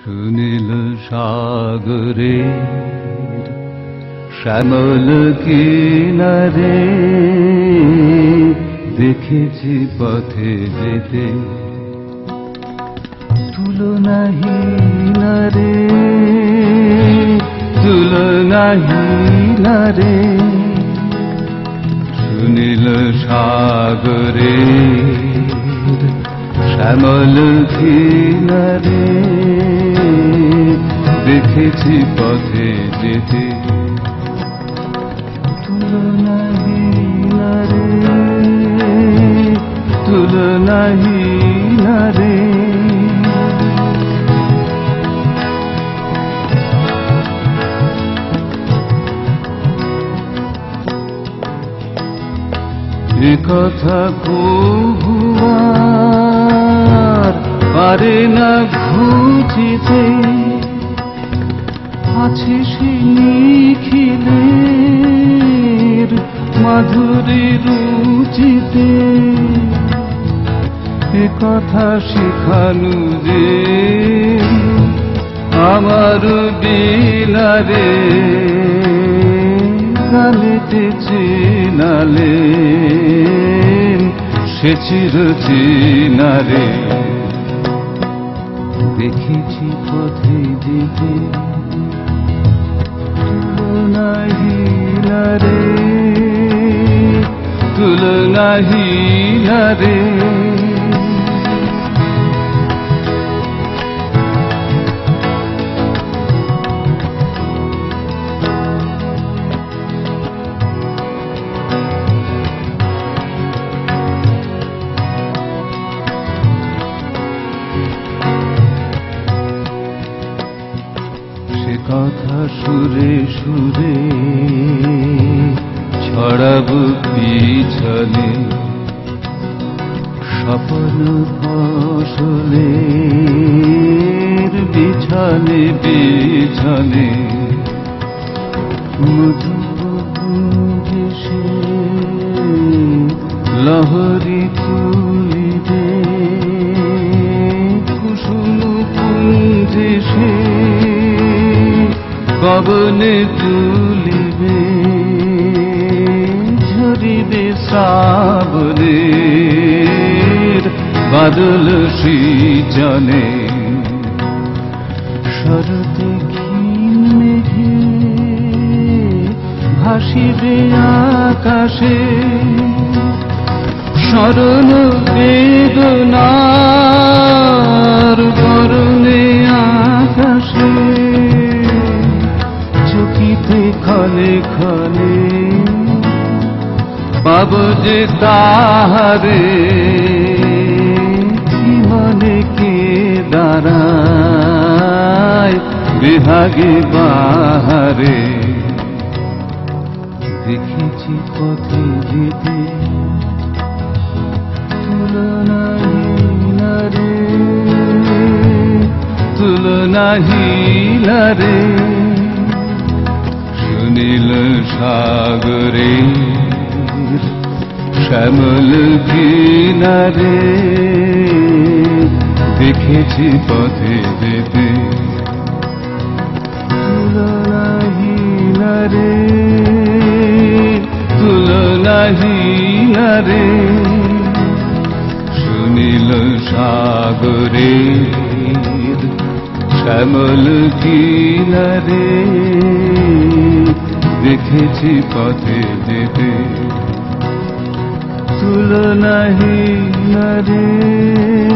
সুনীল সাগরে শ্যামল কিনারে দেখেছি পথে যেতে তুলনাহীন রে, তুলনাহীন রে। সুনীল সাগরে শ্যামল কিনারে দেখেছি পথে যেতে তুলনাহীন রে, তুলনাহীন রে। এ কথা কহুয়ার পারে না ঘুচিতে, আছে সে নিখিলের মাধুরী রুচিতে। এ কথা শিখানু যে আমার বিলারে গানেতে চিনালেন সে চির চিনারে। দেখেছি পথে যেতে তুলনাহীন রে, তুলনাহীন রে। কথা সুরে সুরে ছড়াব পিছনে, স্বপ্ন ফসলের বিছানে বিছানে। মধুপুঞ্জে সে লহরী তুলিবে, কুসুম পুঞ্জে সে পবনে তুলিবে, ঝরিবে শ্রাবণের বাদল সৃজনে। শরতে ক্ষীণ মেঘে ভাসিবে আকাশে, স্মরণ বেদনার বরণে আকাশে। চকিতে ক্ষণে ক্ষণে পাব যে তাহারে, মনে কে দাঁড়ায় বিহাগে বাহারে। দেখেছি পথে যেতে তুলনাহীন রে, তুলনাহীন রে। সুনীল সাগরে শ্যামল কিনারে দেখেছি পথে যেতে তুলনাহীন রে, তুলনাহীন রে। সুনীল সাগরে শ্যামল কিনারে দেখেছি পথে যেতে তুলনাহীন রে।